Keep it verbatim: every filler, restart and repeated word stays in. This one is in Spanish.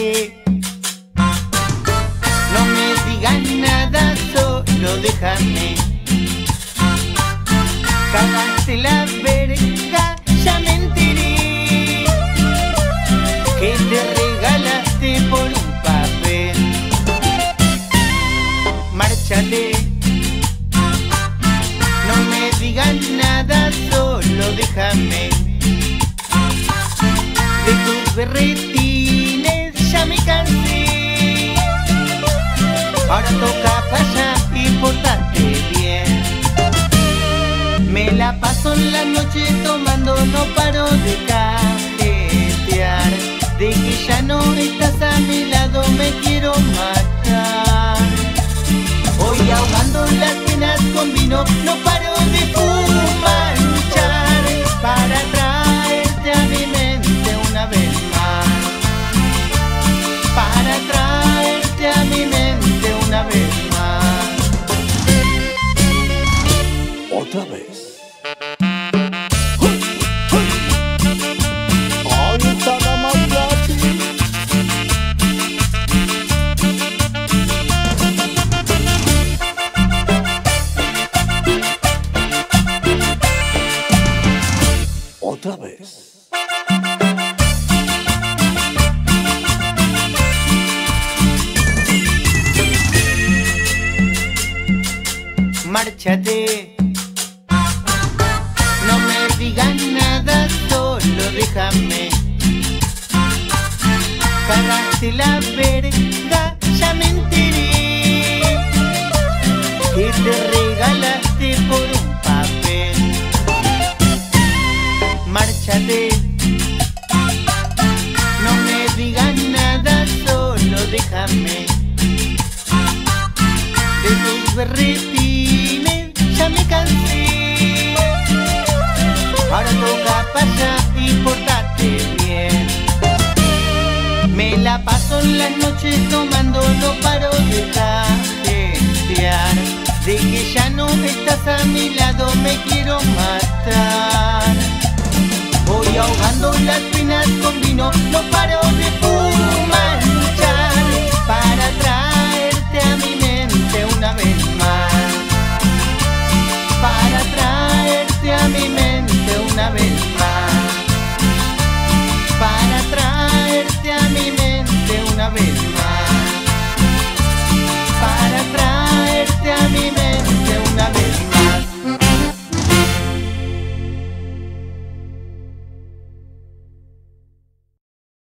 márchate. No me digas nada, solo déjame. Cagaste la verga, ya me enteré que te regalaste por un papel. Márchate. No me digas nada, solo déjame. De tus berretines ya me cansé. Ahora toca para allá y portate bien. Me la paso en la noche tomando, no paro de cajetear. De que ya no estás a mi lado me quiero matar. Hoy ahogando las penas con vino, no paro de fumar, luchar para traerte a mi mente una vez más. Para traerte a mi mente una vez más. Otra vez. Otra vez. Márchate. No me digas nada, solo déjame. Cagaste la verga, ya me enteré que te regalaste por un papel. Márchate. No me digas nada, solo déjame. De tus berretines ya me cansé. Ahora toca para allá y portate bien. Me la paso en las noches tomando, no paro de cajetear. De que ya no estás a mi lado me quiero matar. Voy ahogando las penas con vino, no paro de fumar, luchar para traerte a mi mente una vez